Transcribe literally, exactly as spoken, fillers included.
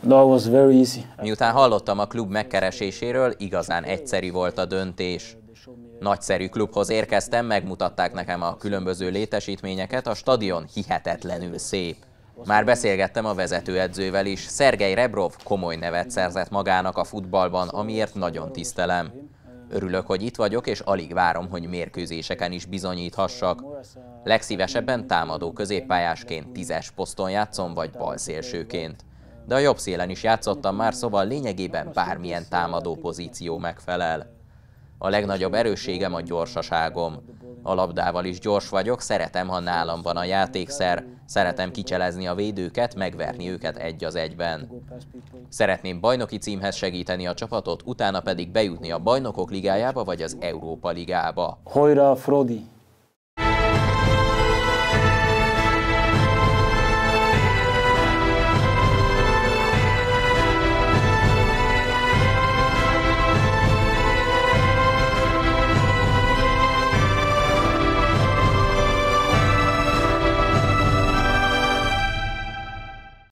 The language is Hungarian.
Miután hallottam a klub megkereséséről, igazán egyszerű volt a döntés. Nagyszerű klubhoz érkeztem, megmutatták nekem a különböző létesítményeket, a stadion hihetetlenül szép. Már beszélgettem a vezetőedzővel is, Szergej Rebrov komoly nevet szerzett magának a futballban, amiért nagyon tisztelem. Örülök, hogy itt vagyok, és alig várom, hogy mérkőzéseken is bizonyíthassak. Legszívesebben támadó középpályásként tízes poszton játszom, vagy balszélsőként. De a jobb szélen is játszottam már, szóval lényegében bármilyen támadó pozíció megfelel. A legnagyobb erősségem a gyorsaságom. A labdával is gyors vagyok, szeretem, ha nálam van a játékszer, szeretem kicselezni a védőket, megverni őket egy az egyben. Szeretném bajnoki címhez segíteni a csapatot, utána pedig bejutni a Bajnokok Ligájába vagy az Európa Ligába. Hojra Fradi!